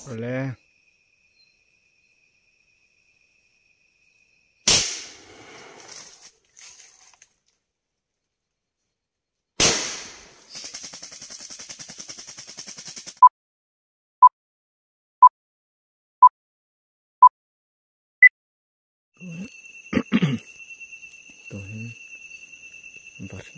Boleh. Tuhin Varung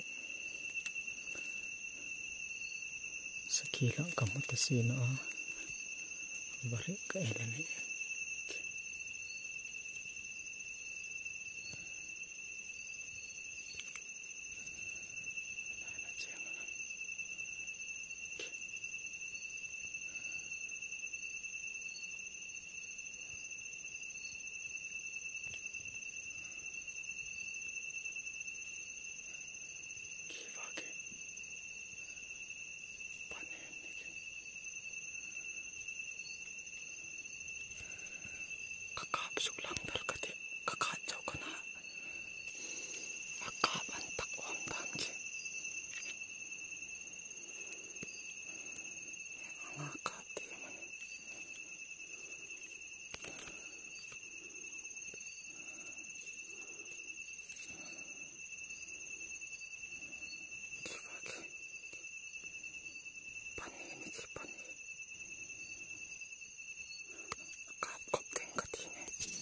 sakila kamu tasino Varung Quail ni. Besok lang terkati kakacau kena akaban tak om tangki ngakati man kibagi pahni ni pahni akap kop tengkati ni.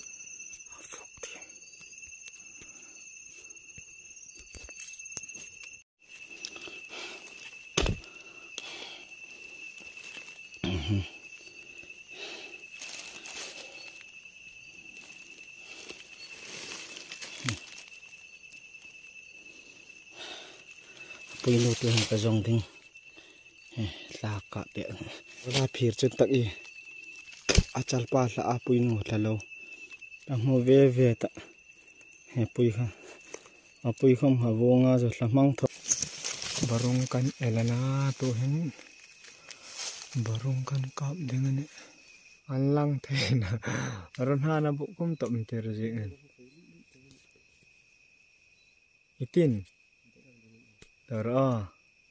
Pino tu yang kazong ting laka dia wala phir chun tak i achal pa la apuino lalo mo ve ve ta he pui kha apui khom hawonga zo hlamang tho Varung kan elana tu hin Varung kan kap dengan alang thena ron hana bu kum tom ter jing itin tara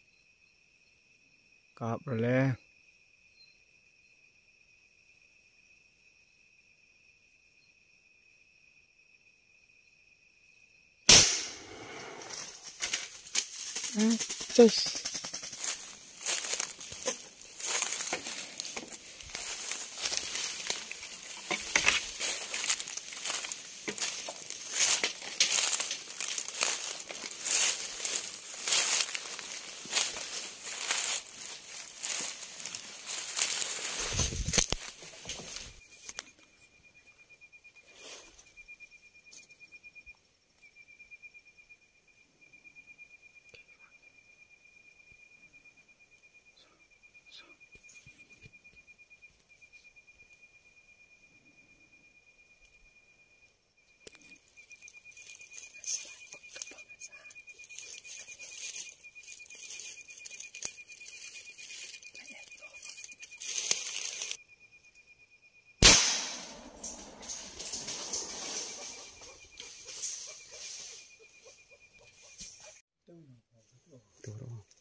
kap le just turun.